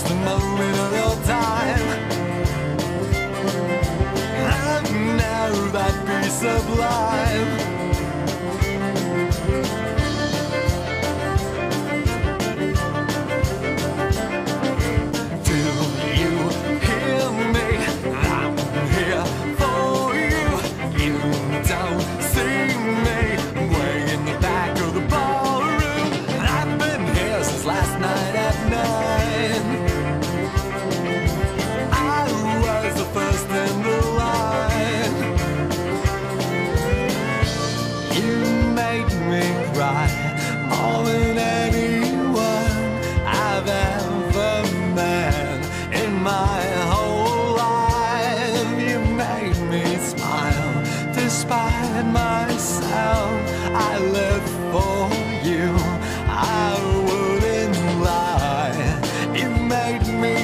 just a moment of your time. And now that be sublime. Do you hear me? I'm here for you. You don't see me way in the back of the ballroom. I've been here since last night at 9. I was the first in the line. You made me cry more than anyone I've ever met in my whole life. You made me smile despite myself. I live for you, I wouldn't lie. You made me